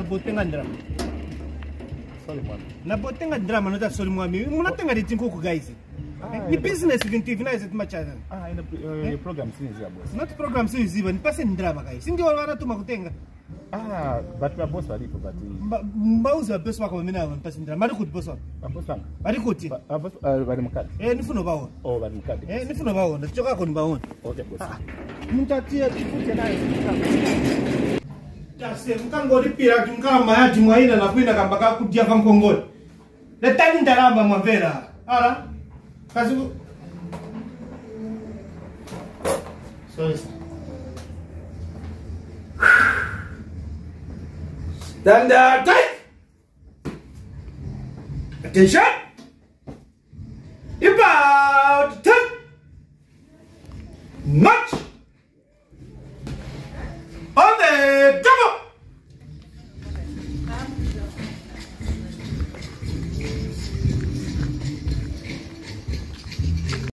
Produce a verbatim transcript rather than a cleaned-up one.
botenga drama. Sorry, man. Na botenga drama no that sorry mwami. Munatenga ditinko ku guys. Ni business vinti vina is machana. Ah, in the program since ya boss. Not program since even person drama guys. Singi wala tuma kutenga. Ah, but my boss bari but mbauza boss wako mina wa person drama. Bari kuti boss wako. Boss wako. Bari kuti. Boss bari mkadi. Eh nifuno bawo. Oh, bari mkadi. Eh nifuno bawo. Ndachoka ko nibawo. Okay boss. Mtatia kifute naye. Tase mkangoli pira kimkama yaji mwaina na kwina kambaka kudia kwa mkongoli. Letani ndaramba mwavera. Ala. Kazi sorry sir. Stand up, tight. Attention.